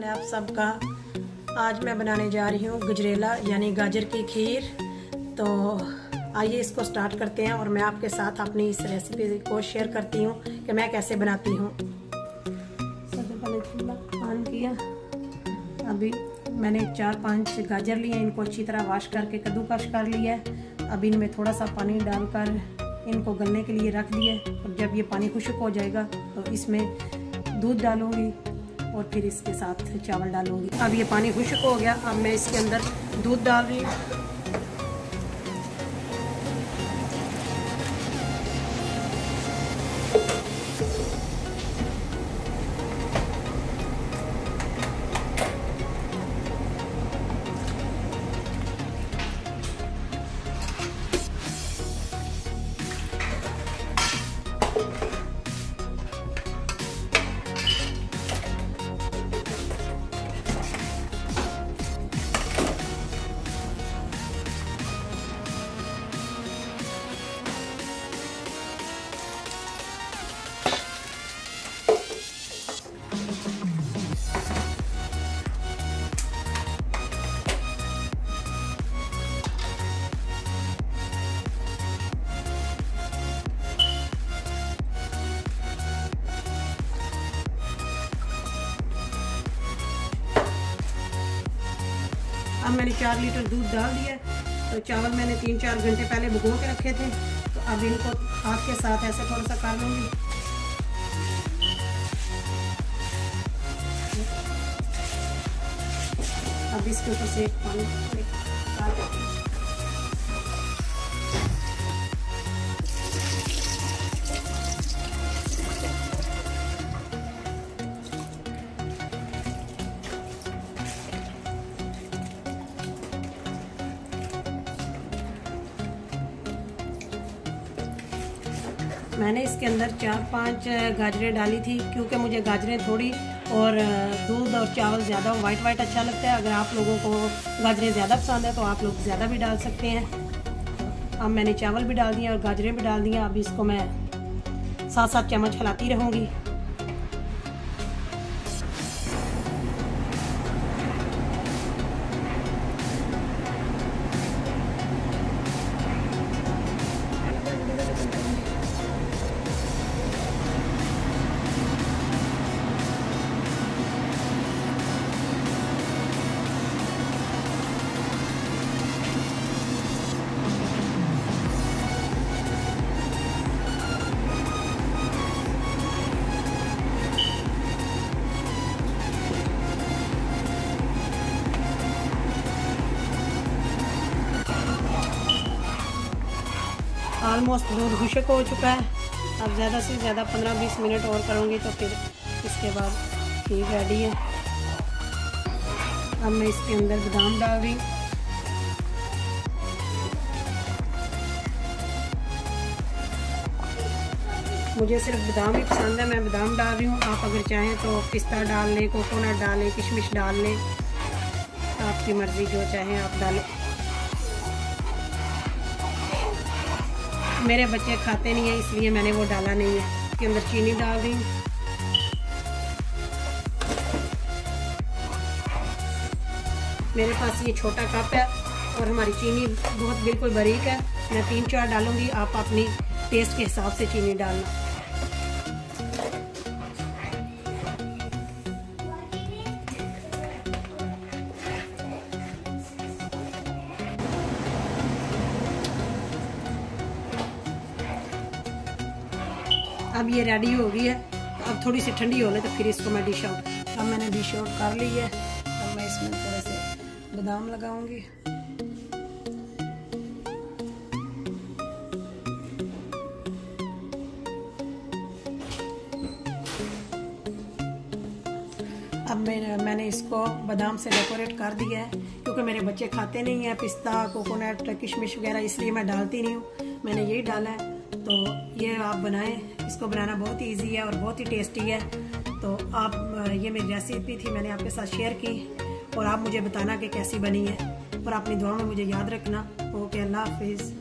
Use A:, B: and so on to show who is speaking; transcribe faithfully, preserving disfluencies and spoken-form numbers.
A: आप सबका। आज मैं बनाने जा रही हूँ गजरेला यानी गाजर की खीर। तो आइए इसको स्टार्ट करते हैं और मैं आपके साथ अपनी इस रेसिपी को शेयर करती हूँ कि मैं कैसे बनाती हूँ। सबसे पहले चूल्हा ऑन किया। अभी मैंने चार पांच गाजर लिए, इनको अच्छी तरह वॉश करके कद्दूकस कर लिया है। अब इनमें थोड़ा सा पानी डालकर इनको गलने के लिए रख दिया। और जब ये पानी खुश्क हो जाएगा तो इसमें दूध डालूंगी और फिर इसके साथ चावल डालूंगी। अब ये पानी खुश्क हो गया। अब मैं इसके अंदर दूध डाल रही हूँ। अब मैंने चार लीटर दूध डाल दिया। तो चावल मैंने तीन चार घंटे पहले भिगो के रखे थे। तो अब इनको हाथ के साथ ऐसे थोड़ा सा कर लूँगी। अब इसके ऊपर से पानी डाल देती हूँ। मैंने इसके अंदर चार पांच गाजरें डाली थी क्योंकि मुझे गाजरें थोड़ी और दूध और चावल ज़्यादा वाइट वाइट अच्छा लगता है। अगर आप लोगों को गाजरें ज़्यादा पसंद है तो आप लोग ज़्यादा भी डाल सकते हैं। अब मैंने चावल भी डाल दिए और गाजरें भी डाल दी। अब इसको मैं साथ साथ चम्मच हिलाती रहूँगी। ऑलमोस्ट दूध खुश्क हो चुका है। अब ज़्यादा से ज़्यादा पंद्रह बीस मिनट और करूँगी तो फिर इसके बाद खीर रेडी है। अब मैं इसके अंदर बादाम डाल रही हूँ। मुझे सिर्फ बादाम ही पसंद है, मैं बादाम डाल रही हूँ। आप अगर चाहें तो पिस्ता डाल लें, कोकोनट डाल लें, किशमिश डाल लें, आपकी मर्ज़ी, जो चाहें आप डालें। मेरे बच्चे खाते नहीं है इसलिए मैंने वो डाला नहीं है। इसके अंदर चीनी डाल रही हूँ। मेरे पास ये छोटा कप है और हमारी चीनी बहुत बिल्कुल बारीक है। मैं तीन चार डालूंगी, आप अपनी टेस्ट के हिसाब से चीनी डालना। अब ये रेडी हो गई है। अब थोड़ी सी ठंडी हो ले तो फिर इसको मैं डिश आउट। अब मैंने डिश आउट कर ली है। अब मैं इसमें थोड़े से बादाम लगाऊंगी। अब मैंने मैंने इसको बादाम से डेकोरेट कर दिया है क्योंकि मेरे बच्चे खाते नहीं हैं पिस्ता, कोकोनट, किशमिश वगैरह, इसलिए मैं डालती नहीं हूँ। मैंने यही डाला है। तो ये आप बनाएं। इसको बनाना बहुत ही इजी है और बहुत ही टेस्टी है। तो आप, ये मेरी रेसिपी थी, मैंने आपके साथ शेयर की और आप मुझे बताना कि कैसी बनी है और अपनी दुआ में मुझे याद रखना। ओके, अल्लाह हाफिज़।